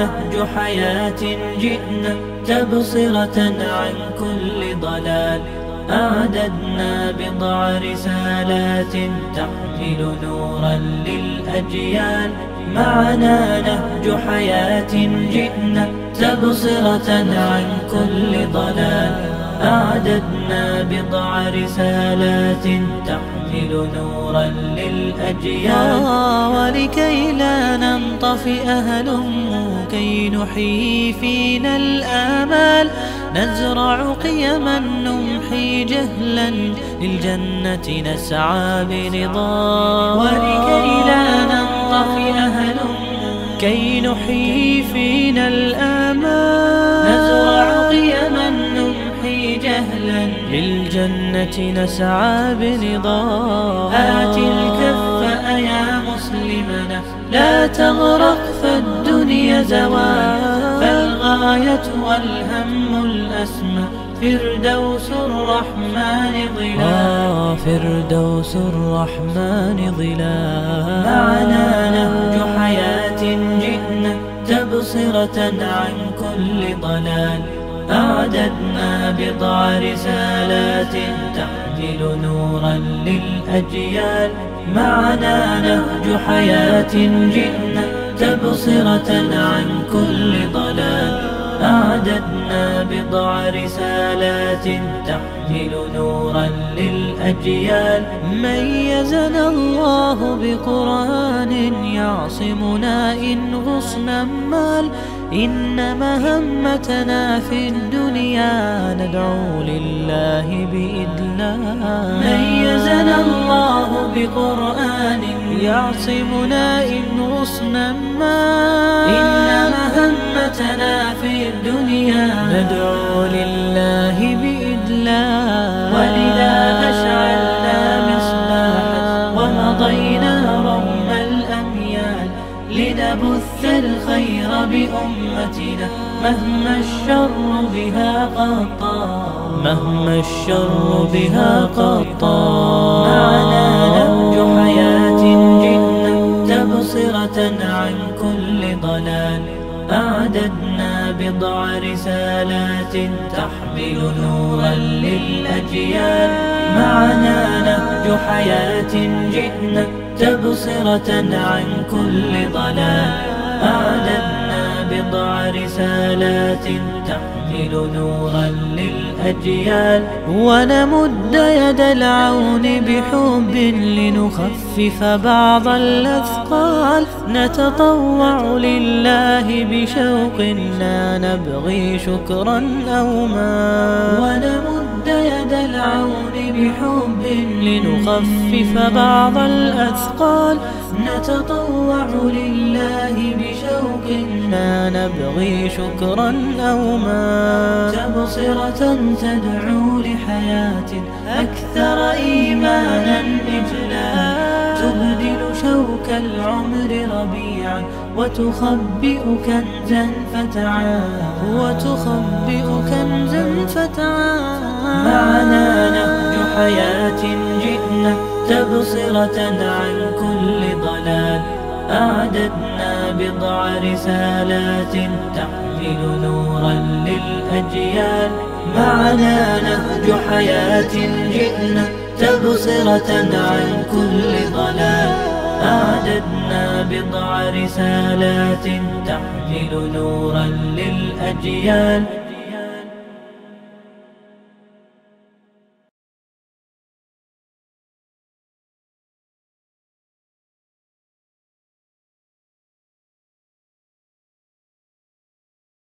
نهج حياة جئنا تبصرة عن كل ضلال. أعددنا بضع رسالات تحمل نورا للأجيال. معنا نهج حياة جئنا تبصرة عن كل ضلال. أعددنا بضع رسالات تحمل نورا للأجيال. ولكي لا ننطفئ هلم كي نحيي فينا الآمال. نزرع قيما نمحي جهلا للجنة نسعى برضا. ولكي لا ننطفئ هلم كي نحيي فينا الآمال. نزرع قيما نمحي جهلا للجنة نسعى برضا. آت الكف يا مسلمنا لا تغرق فالدنيا زوال. فالغاية والهم الأسمى فردوس الرحمن ظلال. فردوس الرحمن ظلال. معنا نهج حياة جئنا تبصرة عن كل ضلال. أعددنا بضع رسالات تحمل نورا للأجيال. معنا نهج حياة جئنا تبصرة عن كل ضلال. أعددنا بضع رسالات تحمل نورا للأجيال. ميزنا الله بقرآن يعصمنا إن غصنا مال. إن مهمتنا في الدنيا ندعو لله بإذلال. ميزنا الله بقرآن يعصمنا إن غصنا مال. إن مهمتنا في الدنيا ندعو لله بإذلال. ولذا أشعلنا مصباحا ومضينا روم الأميال. لنبث الخير بأمتنا مهما الشر بها قد طال. مهما الشر بها قد طال. معنا نهج حياة جئنا تبصرة عن كل ضلال. أعددنا بضع رسالات تحمل نورا للأجيال. معنا نهج حياة جئنا تبصرة عن كل ضلال. أعددنا بضع رسالات تحمل نورا للأجيال. ونمد يد العون بحب لنخفف بعض الأثقال. نتطوع لله بشوق لا نبغي شكرا أو مال. ونمد يد العون بحب لنخفف بعض الأثقال. نتطوع لله بشوق لا نبغي شكرا أو مال. تبصرة تدعو لحياة أكثر إيمانا إجلال. تبدل شوك العمر ربيعا وتخبئ كنزا فتعال. وتخبئ كنزا فتعال. معنا نهج حياة جئنا تبصرة عن كل ضلال. أعددنا بضع رسالات تحمل نورا للأجيال. معنا نهج حياة جئنا تبصرة عن كل ضلال. أعددنا بضع رسالات تحمل نورا للأجيال.